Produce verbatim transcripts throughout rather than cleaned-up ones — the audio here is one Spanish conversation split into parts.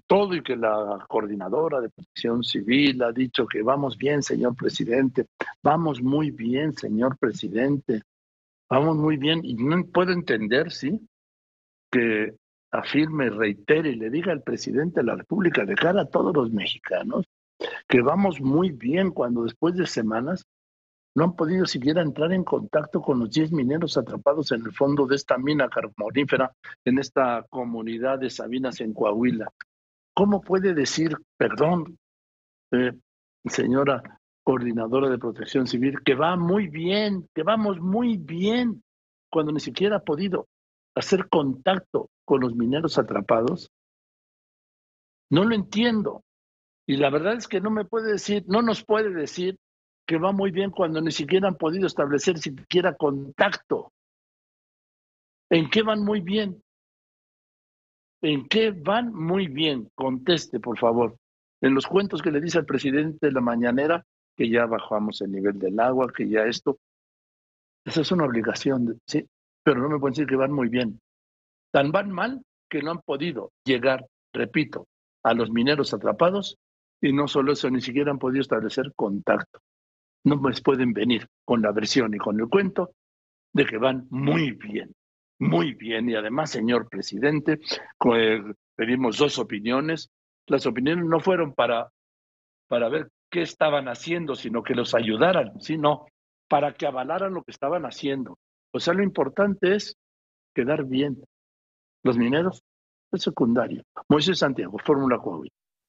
todo y que la coordinadora de Protección Civil ha dicho que vamos bien, señor presidente, vamos muy bien, señor presidente, vamos muy bien. Y no puedo entender, ¿sí?, que afirme, reitere y le diga al presidente de la República de cara a todos los mexicanos que vamos muy bien cuando después de semanas no han podido siquiera entrar en contacto con los diez mineros atrapados en el fondo de esta mina carbonífera en esta comunidad de Sabinas, en Coahuila. ¿Cómo puede decir, perdón, eh, señora coordinadora de Protección Civil, que va muy bien, que vamos muy bien, cuando ni siquiera ha podido hacer contacto con los mineros atrapados? No lo entiendo. Y la verdad es que no me puede decir, no nos puede decir que va muy bien cuando ni siquiera han podido establecer siquiera contacto. ¿En qué van muy bien? ¿En qué van muy bien? Conteste, por favor. En los cuentos que le dice al presidente de la mañanera, que ya bajamos el nivel del agua, que ya esto, esa es una obligación, sí, pero no me pueden decir que van muy bien. Tan van mal que no han podido llegar, repito, a los mineros atrapados, y no solo eso, ni siquiera han podido establecer contacto. No les pueden venir con la versión y con el cuento de que van muy bien, muy bien. Y además, señor presidente, eh, pedimos dos opiniones. Las opiniones no fueron para, para ver qué estaban haciendo, sino que los ayudaran, sino para que avalaran lo que estaban haciendo. O sea, lo importante es quedar bien. Los mineros es secundario. Moisés Santiago, Fórmula Coahuila.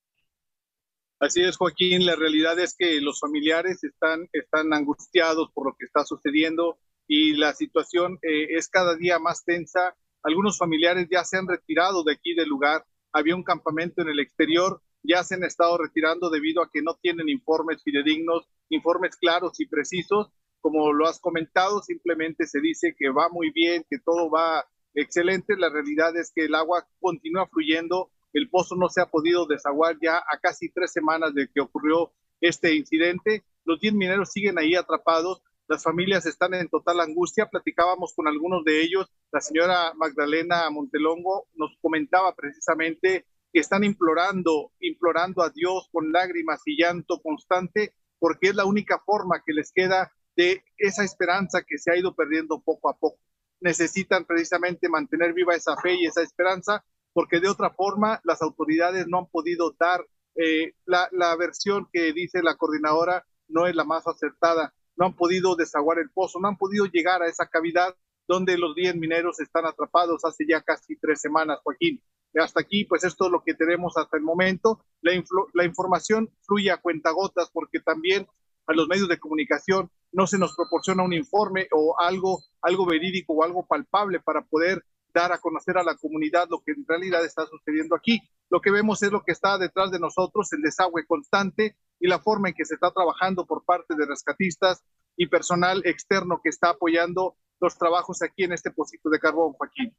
Así es, Joaquín, la realidad es que los familiares están, están angustiados por lo que está sucediendo y la situación eh, es cada día más tensa. Algunos familiares ya se han retirado de aquí del lugar. Había un campamento en el exterior, ya se han estado retirando debido a que no tienen informes fidedignos, informes claros y precisos. Como lo has comentado, simplemente se dice que va muy bien, que todo va excelente. La realidad es que el agua continúa fluyendo. El pozo no se ha podido desaguar ya a casi tres semanas de que ocurrió este incidente. Los diez mineros siguen ahí atrapados. Las familias están en total angustia. Platicábamos con algunos de ellos. La señora Magdalena Montelongo nos comentaba precisamente que están implorando, implorando a Dios con lágrimas y llanto constante, porque es la única forma que les queda de esa esperanza que se ha ido perdiendo poco a poco. Necesitan precisamente mantener viva esa fe y esa esperanza, porque de otra forma las autoridades no han podido dar eh, la, la versión que dice la coordinadora, no es la más acertada. No han podido desaguar el pozo, no han podido llegar a esa cavidad donde los diez mineros están atrapados hace ya casi tres semanas, Joaquín. Hasta aquí, pues esto es lo que tenemos hasta el momento. La, la información fluye a cuentagotas porque también a los medios de comunicación no se nos proporciona un informe o algo, algo verídico o algo palpable para poder dar a conocer a la comunidad lo que en realidad está sucediendo aquí. Lo que vemos es lo que está detrás de nosotros, el desagüe constante y la forma en que se está trabajando por parte de rescatistas y personal externo que está apoyando los trabajos aquí en este pocito de carbón, Joaquín.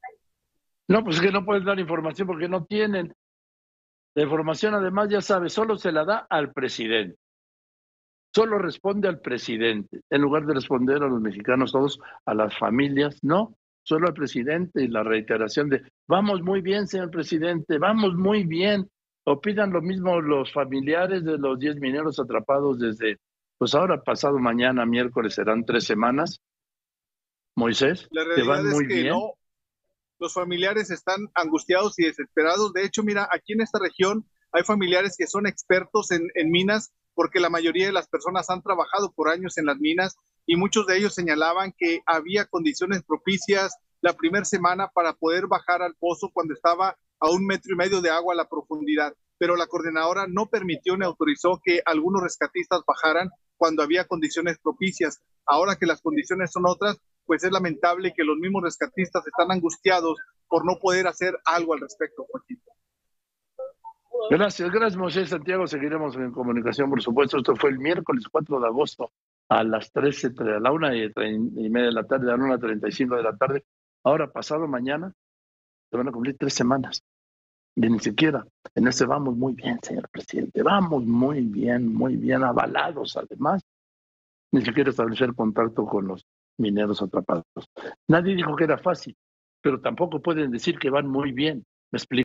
No, pues es que no pueden dar información porque no tienen. La información, además, ya sabes, solo se la da al presidente. Solo responde al presidente, en lugar de responder a los mexicanos todos, a las familias, no. Solo al presidente, y la reiteración de vamos muy bien, señor presidente, vamos muy bien. O pidan lo mismo los familiares de los diez mineros atrapados desde, pues ahora pasado mañana, miércoles, serán tres semanas. Moisés, la que van realidad muy es que bien. No, los familiares están angustiados y desesperados. De hecho, mira, aquí en esta región hay familiares que son expertos en, en minas, porque la mayoría de las personas han trabajado por años en las minas y muchos de ellos señalaban que había condiciones propicias la primera semana para poder bajar al pozo cuando estaba a un metro y medio de agua a la profundidad, pero la coordinadora no permitió ni autorizó que algunos rescatistas bajaran cuando había condiciones propicias. Ahora que las condiciones son otras, pues es lamentable que los mismos rescatistas están angustiados por no poder hacer algo al respecto, Joaquín. Gracias, gracias Moisés Santiago, seguiremos en comunicación, por supuesto. Esto fue el miércoles cuatro de agosto a las trece, a la una y, y media de la tarde, a la una treinta y cinco de la tarde. Ahora, pasado mañana, se van a cumplir tres semanas. Y ni siquiera en ese vamos muy bien, señor presidente, vamos muy bien, muy bien, avalados además. Ni siquiera establecer contacto con los mineros atrapados. Nadie dijo que era fácil, pero tampoco pueden decir que van muy bien. ¿Me explico?